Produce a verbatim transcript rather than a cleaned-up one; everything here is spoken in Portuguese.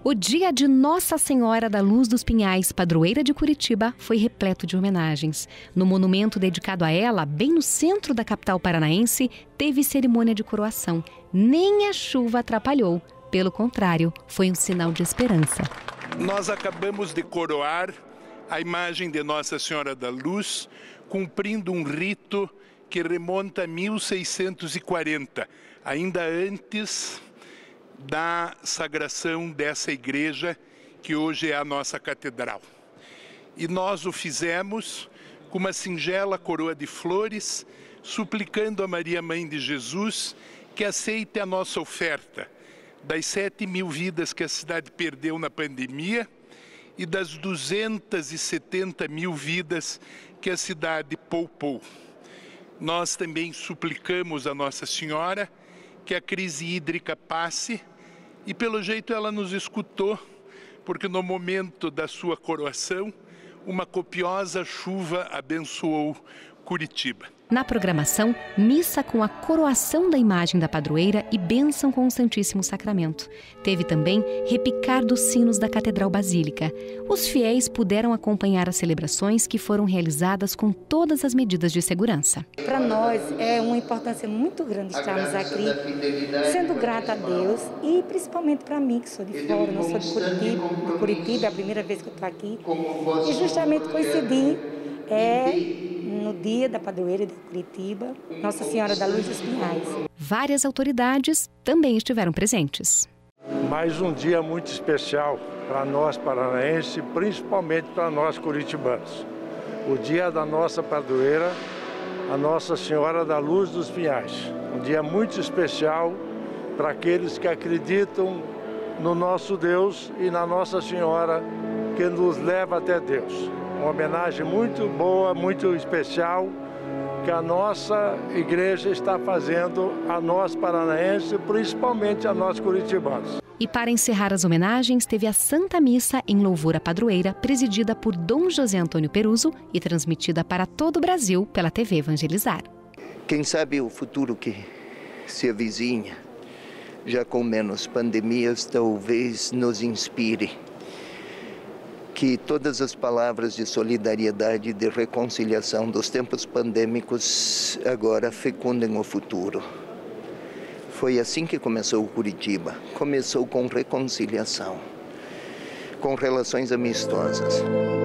O dia de Nossa Senhora da Luz dos Pinhais, padroeira de Curitiba, foi repleto de homenagens. No monumento dedicado a ela, bem no centro da capital paranaense, teve cerimônia de coroação. Nem a chuva atrapalhou. Pelo contrário, foi um sinal de esperança. Nós acabamos de coroar a imagem de Nossa Senhora da Luz, cumprindo um rito que remonta a mil seiscentos e quarenta, ainda antes da sagração dessa igreja, que hoje é a nossa catedral. E nós o fizemos com uma singela coroa de flores, suplicando a Maria, Mãe de Jesus, que aceite a nossa oferta das sete mil vidas que a cidade perdeu na pandemia e das duzentas e setenta mil vidas que a cidade poupou. Nós também suplicamos a Nossa Senhora que a crise hídrica passe, e pelo jeito ela nos escutou, porque no momento da sua coroação, uma copiosa chuva abençoou Curitiba. Na programação, missa com a coroação da imagem da padroeira e bênção com o Santíssimo Sacramento. Teve também repicar dos sinos da Catedral Basílica. Os fiéis puderam acompanhar as celebrações, que foram realizadas com todas as medidas de segurança. Para nós é uma importância muito grande estarmos aqui, sendo grata a Deus, e principalmente para mim, que sou de fora, não sou de Curitiba, de Curitiba, é a primeira vez que eu estou aqui, e justamente coincidir é no dia da padroeira de Curitiba, Nossa Senhora da Luz dos Pinhais. Várias autoridades também estiveram presentes. Mais um dia muito especial para nós paranaenses, principalmente para nós curitibanos. O dia da nossa padroeira, a Nossa Senhora da Luz dos Pinhais. Um dia muito especial para aqueles que acreditam no nosso Deus e na Nossa Senhora, que nos leva até Deus. Uma homenagem muito boa, muito especial, que a nossa igreja está fazendo a nós paranaenses, principalmente a nós curitibanos. E para encerrar as homenagens, teve a Santa Missa em louvor à padroeira, presidida por Dom José Antônio Peruso e transmitida para todo o Brasil pela T V Evangelizar. Quem sabe o futuro que se avizinha, já com menos pandemias, talvez nos inspire. Que todas as palavras de solidariedade e de reconciliação dos tempos pandêmicos agora fecundem o futuro. Foi assim que começou o Curitiba. Começou com reconciliação, com relações amistosas.